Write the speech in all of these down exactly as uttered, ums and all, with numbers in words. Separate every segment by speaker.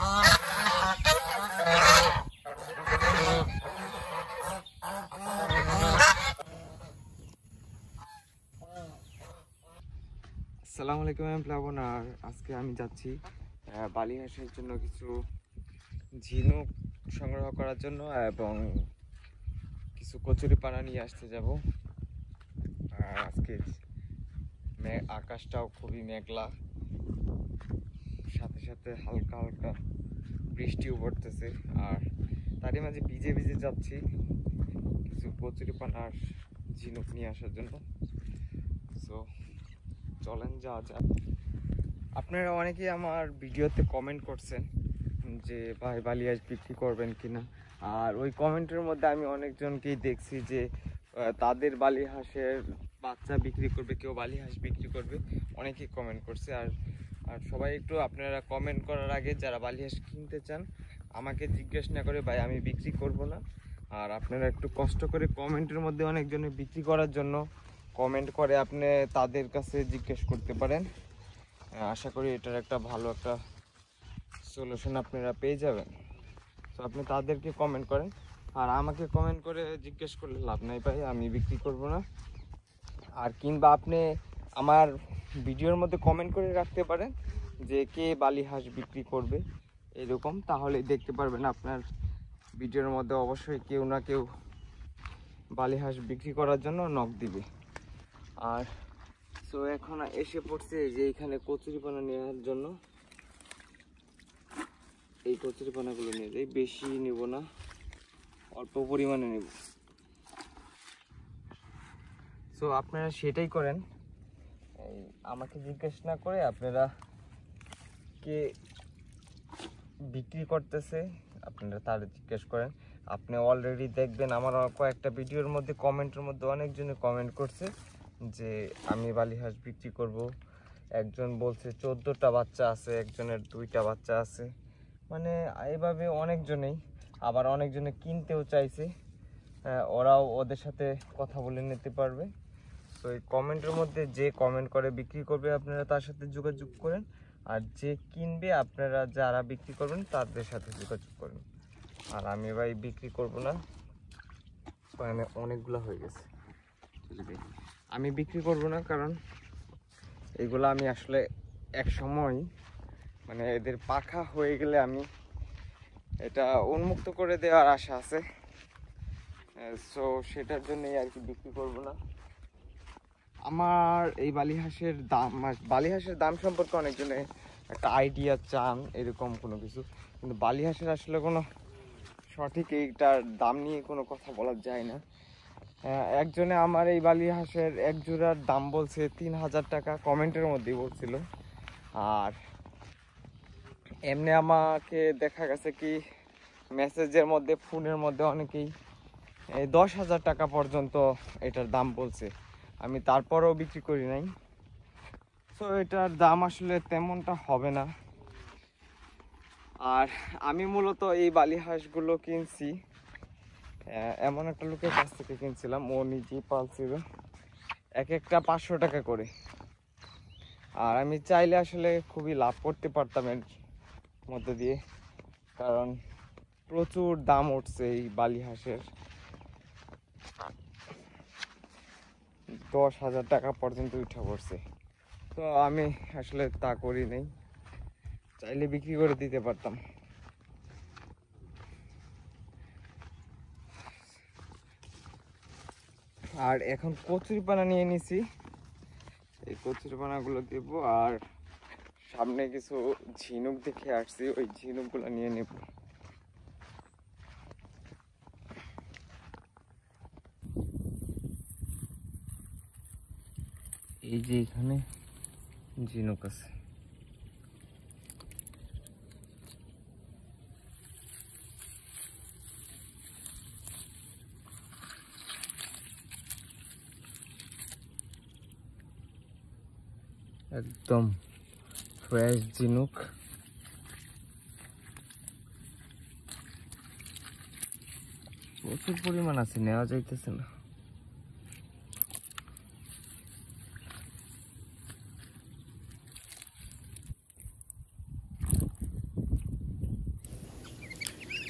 Speaker 1: আসসালামু আলাইকুম, আমি প্লাবন। আর আজকে আমি যাচ্ছি বালি হাঁসের জন্য কিছু ঝিনুক সংগ্রহ করার জন্য এবং কিছু কচুরিপানা নিয়ে আসতে যাব। আর আজকে আকাশটাও খুবই মেঘলা, সাথে সাথে হালকা হালকা বৃষ্টিও পড়তেছে। আর তারই মাঝে ভিজে ভিজে যাচ্ছি কিছু কচুরিপানার ঝিনুক নিয়ে আসার জন্য। সো চলেন যাওয়া যাক। আপনারা অনেকেই আমার ভিডিওতে কমেন্ট করছেন যে ভাই বালি হাঁস বিক্রি করবেন কিনা। আর ওই কমেন্টের মধ্যে আমি অনেকজনকেই দেখছি যে তাদের বালি হাঁসের বাচ্চা বিক্রি করবে, কেউ বালি হাঁস বিক্রি করবে, অনেকেই কমেন্ট করছে। আর আর সবাই একটু আপনারা কমেন্ট করার আগে যারা বালি হাঁস কিনতে চান আমাকে জিজ্ঞেস না করে ভাই আমি বিক্রি করব না। আর আপনারা একটু কষ্ট করে কমেন্টের মধ্যে অনেকজনে বিক্রি করার জন্য কমেন্ট করে, আপনি তাদের কাছে জিজ্ঞেস করতে পারেন। আশা করি এটার একটা ভালো একটা সলিউশন আপনারা পেয়ে যাবেন। তো আপনি তাদেরকে কমেন্ট করেন, আর আমাকে কমেন্ট করে জিজ্ঞেস করলে লাভ নাই ভাই আমি বিক্রি করব না। আর কিংবা আপনি আমার ভিডিওর মধ্যে কমেন্ট করে রাখতে পারেন যে কে বালি হাঁস বিক্রি করবে এরকম, তাহলে দেখতে পারবেন আপনার ভিডিওর মধ্যে অবশ্যই কেউ না কেউ বালি হাঁস বিক্রি করার জন্য নক দিবে। আর তো এখন এসে পড়ছে যে এখানে কচুরিপানা নেওয়ার জন্য। এই কচুরিপানাগুলো নিয়ে যাই, বেশি নেব না, অল্প পরিমাণে নেব। সো আপনারা সেটাই করেন, এই আমাকে জিজ্ঞেস না করে আপনারা কে বিক্রি করতেছে আপনারা তার জিজ্ঞেস করেন। আপনি অলরেডি দেখবেন আমার কয়েকটা ভিডিওর মধ্যে কমেন্টের মধ্যে অনেকজনে কমেন্ট করছে যে আমি বালি হাঁস বিক্রি করব। একজন বলছে চোদ্দোটা বাচ্চা আছে, একজনের দুইটা বাচ্চা আছে, মানে এইভাবে অনেকজনেই। আবার অনেকজনে কিনতেও চাইছে, ওরাও ওদের সাথে কথা বলে নিতে পারবে। তো এই কমেন্টের মধ্যে যে কমেন্ট করে বিক্রি করবে আপনারা তার সাথে যোগাযোগ করেন, আর যে কিনবে আপনারা যারা বিক্রি করবেন তাদের সাথে যোগাযোগ করেন। আর আমি ভাই বিক্রি করব না, মানে অনেকগুলো হয়ে গেছে, আমি বিক্রি করব না। কারণ এগুলো আমি আসলে এক সময় মানে এদের পাখা হয়ে গেলে আমি এটা উন্মুক্ত করে দেওয়ার আশা আছে। সো সেটার জন্যই আর কি বিক্রি করব না। আমার এই বালি হাঁসের দাম, বালি হাঁসের দাম সম্পর্কে অনেকজনে একটা আইডিয়া চান এরকম কোনো কিছু, কিন্তু বালি হাঁসের আসলে কোনো সঠিক এইটার দাম নিয়ে কোনো কথা বলা যায় না। একজনে আমার এই বালি হাঁসের এক জোড়ার দাম বলছে তিন হাজার টাকা, কমেন্টের মধ্যেই বলছিল। আর এমনি আমাকে দেখা গেছে কি মেসেজের মধ্যে ফোনের মধ্যে অনেকেই এই দশ হাজার টাকা পর্যন্ত এটার দাম বলছে। আমি তারপরেও বিক্রি করি নাই। তো এটার দাম আসলে তেমনটা হবে না। আর আমি মূলত এই বালি হাঁসগুলো কিনছি এমন একটা লোকের কাছ থেকে কিনছিলাম, ও নিজেই পালছিল, এক একটা পাঁচশো টাকা করে। আর আমি চাইলে আসলে খুবই লাভ করতে পারতাম এর মধ্যে দিয়ে, কারণ প্রচুর দাম উঠছে এই বালি হাঁসের। দশ হাজার টাকা পর্যন্ত উঠে পড়ছে। তো আমি আসলে তা করি নাই, চাইলে বিক্রি করে দিতে পারতাম। আর এখন কচুরিপানা নিয়ে নিছি, এই কচুরিপানাগুলো দেব। আর সামনে কিছু ঝিনুক দেখে আসছি, ওই ঝিনুকগুলো নিয়ে নেব। এই যে এখানে ঝিনুক আছে, একদম ফ্রেশ ঝিনুক। প্রচুর পরিমাণ আছে, নেওয়া যাইতেছে না।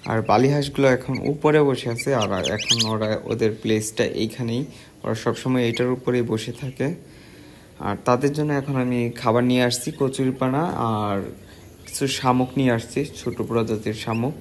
Speaker 2: আর বালি হাঁসগুলো এখন উপরে বসে আছে, আর এখন ওরা ওদের প্লেসটা এইখানেই, ওরা সবসময় এইটার উপরেই বসে থাকে। আর তাদের জন্য এখন আমি খাবার নিয়ে আসছি, কচুরিপানা আর কিছু শামুক নিয়ে আসছি, ছোটো প্রজাতির শামুক।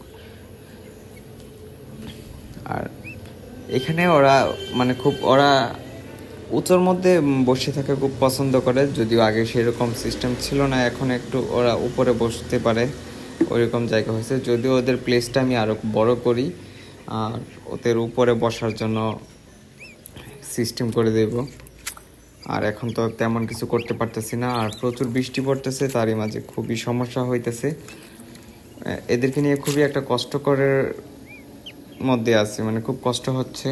Speaker 2: আর এখানে ওরা মানে খুব ওরা উঁচুর মধ্যে বসে থাকা খুব পছন্দ করে, যদিও আগে সেরকম সিস্টেম ছিল না, এখন একটু ওরা উপরে বসতে পারে ওইরকম জায়গা হয়েছে। যদিও ওদের প্লেসটা আমি আরও বড় করি আর ওদের উপরে বসার জন্য সিস্টেম করে দেব। আর এখন তো তেমন কিছু করতে পারতেছি না, আর প্রচুর বৃষ্টি পড়তেছে, তারই মাঝে খুবই সমস্যা হইতেছে। এদেরকে নিয়ে খুবই একটা কষ্টকরের মধ্যে আছে, মানে খুব কষ্ট হচ্ছে।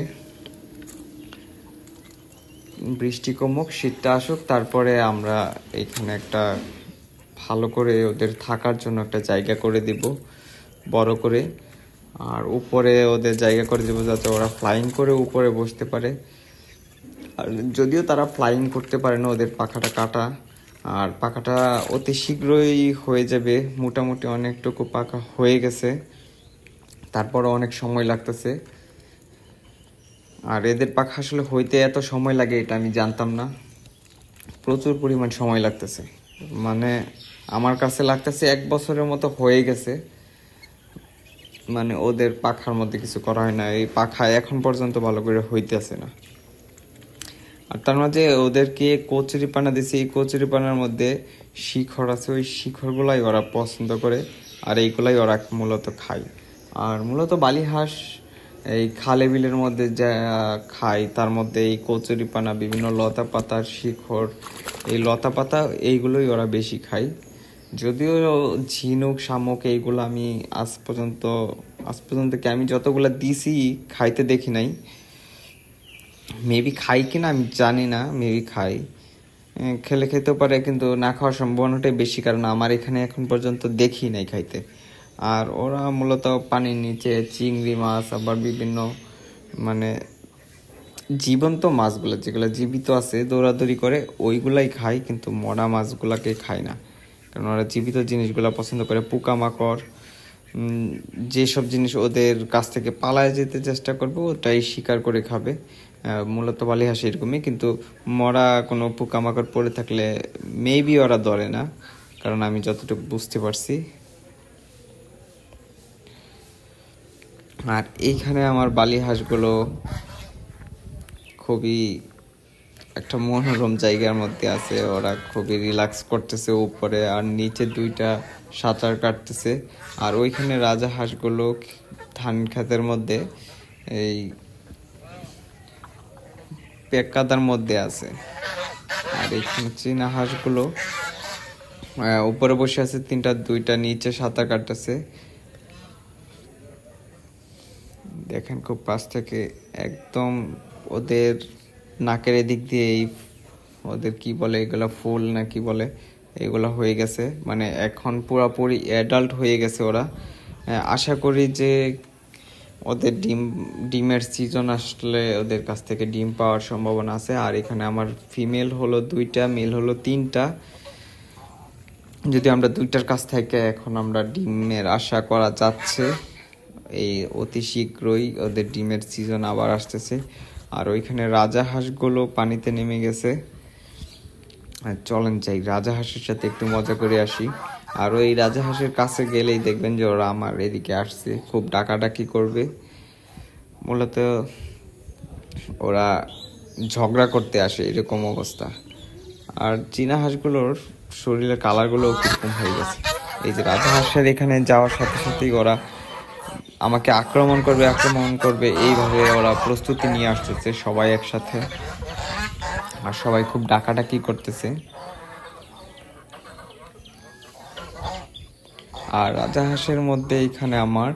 Speaker 2: বৃষ্টি কমুক, শীতটা আসুক, তারপরে আমরা এখানে একটা ভালো করে ওদের থাকার জন্য একটা জায়গা করে দিব বড় করে, আর উপরে ওদের জায়গা করে দেবো যাতে ওরা ফ্লাইং করে উপরে বসতে পারে। আর যদিও তারা ফ্লাইং করতে পারে না, ওদের পাখাটা কাটা, আর পাখাটা অতি শীঘ্রই হয়ে যাবে, মোটামুটি অনেকটুকু পাখা হয়ে গেছে, তারপরও অনেক সময় লাগতেছে। আর এদের পাখা আসলে হইতে এত সময় লাগে এটা আমি জানতাম না, প্রচুর পরিমাণ সময় লাগতেছে, মানে আমার কাছে লাগতেছে এক বছরের মতো হয়ে গেছে। মানে ওদের পাখার মধ্যে কিছু করা হয় না, এই পাখা এখন পর্যন্ত ভালো করে হইতেছে না। আর তার মাঝে ওদেরকে কচুরিপানা দিছে, এই কচুরিপানার মধ্যে শিখর আছে, ওই শিখরগুলাই ওরা পছন্দ করে, আর এইগুলাই ওরা মূলত খায়। আর মূলত বালি হাঁস এই খালে বিলের মধ্যে যা খায়, তার মধ্যে এই কচুরিপানা, বিভিন্ন লতা পাতার শিখর, এই লতা পাতা এইগুলোই ওরা বেশি খায়। যদিও ঝিনুক শামুক এইগুলো আমি আজ পর্যন্ত আজ পর্যন্ত কি আমি যতগুলো দিছি খাইতে দেখি নাই, মেবি খাই কিনা আমি জানি না, মেবি খাই, খেলে খেতেও পারে, কিন্তু না খাওয়ার সম্ভাবনাটাই বেশি, কারণ আমার এখানে এখন পর্যন্ত দেখি নাই খাইতে। আর ওরা মূলত পানির নিচে চিংড়ি মাছ, আবার বিভিন্ন মানে জীবন্ত মাছগুলো যেগুলো জীবিত আছে দৌড়াদৌড়ি করে ওইগুলাই খায়, কিন্তু মরা মাছগুলাকে খায় না, কারণ ওরা জীবিত জিনিসগুলো পছন্দ করে। পোকামাকড় যেসব জিনিস ওদের কাছ থেকে পালায় যেতে চেষ্টা করবে ওটাই শিকার করে খাবে। মূলত বালি হাঁস এরকমই, কিন্তু মরা কোনো পোকামাকড় পড়ে থাকলে মেবি ওরা ধরে না, কারণ আমি যতটুকু বুঝতে পারছি। আর এইখানে আমার বালি হাঁসগুলো খুবই একটা মনোরম জায়গার মধ্যে আছে, ওরা খুবই রিল্যাক্স করতেছে উপরে, আর নিচে দুইটা সাঁতার কাটতেছে। আর ওইখানে রাজা হাঁসগুলো ধান ক্ষেতের মধ্যে এই পেকাদার মধ্যে আছে। আর এইখানে চীনা হাঁসগুলো উপরে বসে আছে তিনটা, দুইটা নিচে সাঁতার কাটতেছে। দেখেন খুব পাশ থেকে একদম ওদের নাকের এদিক দিয়ে এই ওদের কি বলে এগুলা ফুল না কি বলে এগুলা হয়ে গেছে, মানে এখন পুরোপুরি অ্যাডাল্ট হয়ে গেছে ওরা। আশা করি যে ওদের ডিম ডিমের সিজন আসলে ওদের কাছ থেকে ডিম পাওয়ার সম্ভাবনা আছে। আর এখানে আমার ফিমেল হলো দুইটা, মেল হলো তিনটা, যদি আমরা দুইটার কাছ থেকে এখন আমরা ডিমের আশা করা যাচ্ছে, এই অতি শীঘ্রই ওদের ডিমের সিজন আবার আসতেছে। আর ওইখানে রাজা হাঁসগুলো পানিতে নেমে গেছে। চলেন যাই রাজা হাঁসের সাথে একটু মজা করে আসি। আর ওই রাজা হাঁসের কাছে গেলেই দেখবেন যে ওরা আমার এদিকে আসছে, খুব ডাকাডাকি করবে, মূলত ওরা ঝগড়া করতে আসে এরকম অবস্থা। আর চীনা হাঁসগুলোর শরীরের কালারগুলো কিরকম হয়ে গেছে। এই যে রাজা হাঁসের এখানে যাওয়ার সাথে সাথেই ওরা আমাকে আক্রমণ করবে আক্রমণ করবে এইভাবে ওরা প্রস্তুতি নিয়ে আসতেছে সবাই একসাথে, আর সবাই খুব ডাকাডাকি করতেছে। আর রাজা হাঁসের মধ্যে এখানে আমার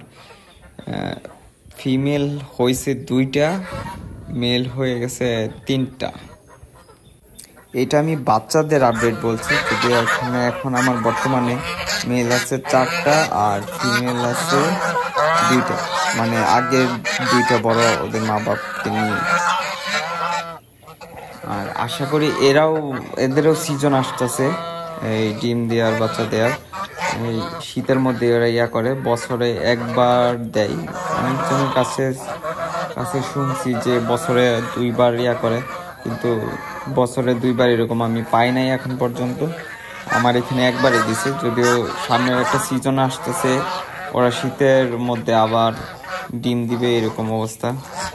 Speaker 2: ফিমেল হয়েছে দুইটা, মেল হয়ে গেছে তিনটা। এটা আমি বাচ্চাদের আপডেট বলছি, যদি এখানে এখন আমার বর্তমানে মেল আছে চারটা আর ফিমেল আছে দুইটা, মানে আগের দুইটা বড় ওদের মা বাপকে নিয়ে। আর আশা করি এরাও এদেরও সিজন আসতেছে এই ডিম দেওয়ার বাচ্চা দেওয়ার। এই শীতের মধ্যে ওরা ইয়া করে, বছরে একবার দেয়। অনেকজনের কাছে কাছে শুনছি যে বছরে দুইবার ইয়া করে, কিন্তু বছরে দুইবার এরকম আমি পাই নাই এখন পর্যন্ত। আমার এখানে একবারই দিছে, যদিও সামনের একটা সিজন আসতেছে, ওরা শীতের মধ্যে আবার ডিম দিবে এরকম অবস্থা।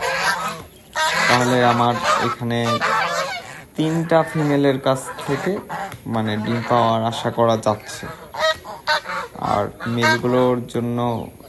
Speaker 2: তাহলে আমার এখানে তিনটা ফিমেলের কাছ থেকে মানে ডিম পাওয়ার আশা করা যাচ্ছে। আর মেলগুলোর জন্য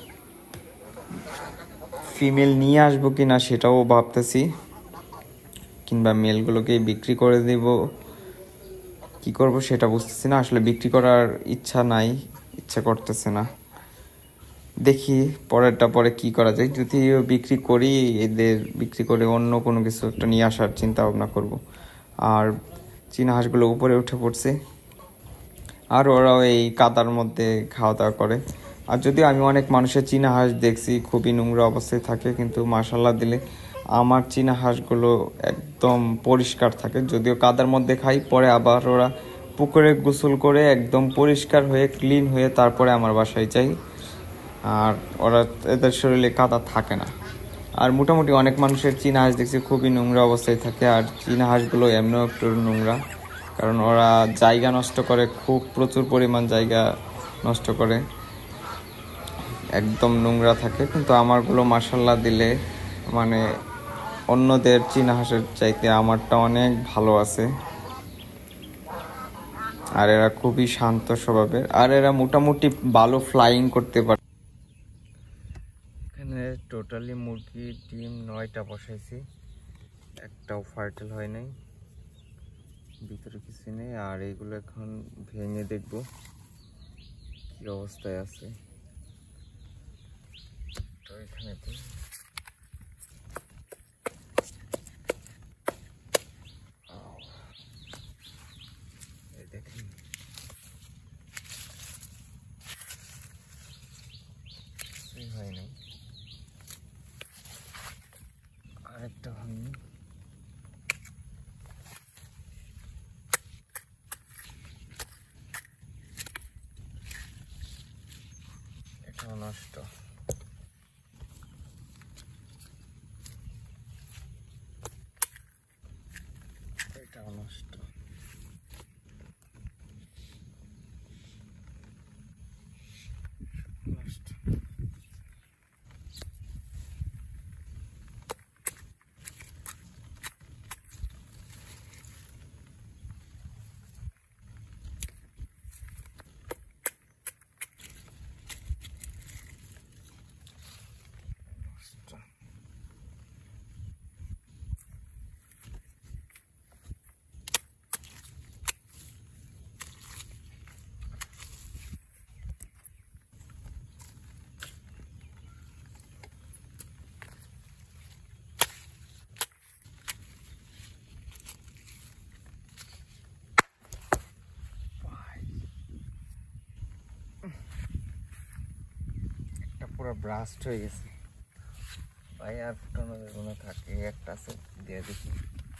Speaker 2: ফিমেল নিয়ে আসবো কিনা সেটাও ভাবতেছি, কিংবা মেলগুলোকে বিক্রি করে দেব, কি করব সেটা বুঝতেছি না। আসলে বিক্রি করার ইচ্ছা নাই, ইচ্ছা করতেছে না। দেখি পরেরটা পরে কি করা যায়। যদি বিক্রি করি, এদের বিক্রি করে অন্য কোনো কিছু একটা নিয়ে আসার চিন্তা ভাবনা করব। আর চীনা হাঁসগুলো উপরে উঠে পড়ছে, আর ওরাও এই কাদার মধ্যে খাওয়া দাওয়া করে। আর যদিও আমি অনেক মানুষের চীনা হাঁস দেখছি খুবই নোংরা অবস্থায় থাকে, কিন্তু মাশাআল্লাহ দিলে আমার চীনা হাঁসগুলো একদম পরিষ্কার থাকে। যদিও কাদার মধ্যে খাই, পরে আবার ওরা পুকুরে গোসল করে একদম পরিষ্কার হয়ে ক্লিন হয়ে তারপরে আমার বাসায় যাই। আর ওরা এদের শরীরে কাদা থাকে না। আর মোটামুটি অনেক মানুষের চীনা হাঁস দেখছি খুবই নোংরা অবস্থায় থাকে, আর চীনা হাঁসগুলো এমনিও একটু নোংরা, কারণ ওরা জায়গা নষ্ট করে, খুব প্রচুর পরিমাণ জায়গা নষ্ট করে, একদম নোংরা থাকে। কিন্তু আমারগুলো মাশাআল্লাহ দিলে মানে অন্যদের চীনা হাঁসের চাইতে আমারটা অনেক ভালো আছে। আর এরা খুবই শান্ত স্বভাবের, আর এরা মোটামুটি ভালো ফ্লাইং করতে পারে।
Speaker 1: এখানে টোটালি মুরগির ডিম নয়টা বসাইছি, একটাও ফার্টেল হয় নাই, ভিতরে কিছু নেই। আর এইগুলো এখন ভেঙে দেখব কি অবস্থায় আছে। তো এখানে দেখেন হয় নাই, আরেকটা হয়নি। এটাও নষ্ট। এটাও নষ্ট। নষ্ট। পুরো ব্রাস্ট হয়ে গেছে ভাই, আর ফুটানো যাবে না, থাকে একটা আছে দিয়ে দেখি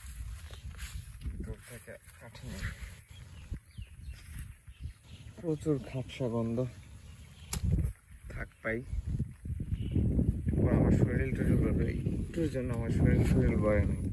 Speaker 1: দূর থেকে কাঠি নেই, প্রচুর খাপসা গন্ধ। থাক পাই, আমার শরীর টরীর একটুর জন্য আমার শরীর শরীর বয় নেই।